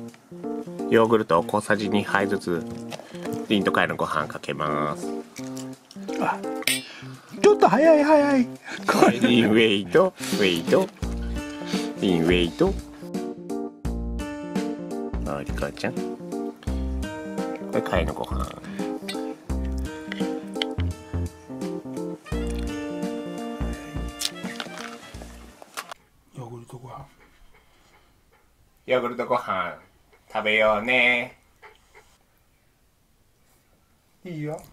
ヨーグルトを小さじ2杯ずつリンとカイのご飯かけます。 あ、ちょっと早いリンウェイトリンウェイト。あ、リカちゃん、これカイのご飯。 ヨーグルトご飯、 ヨーグルトご飯食べようね。 いいよ。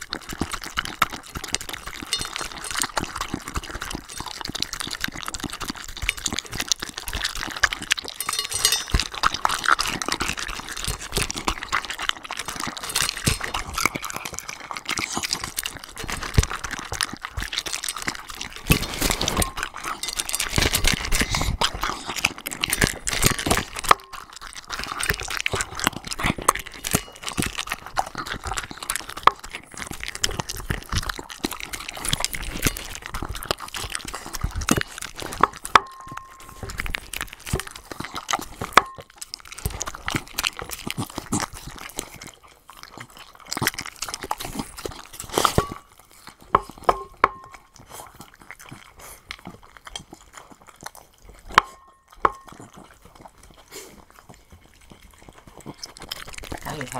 はいはい。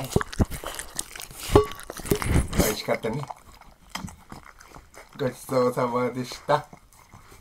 美味しかったね。ごちそうさまでした。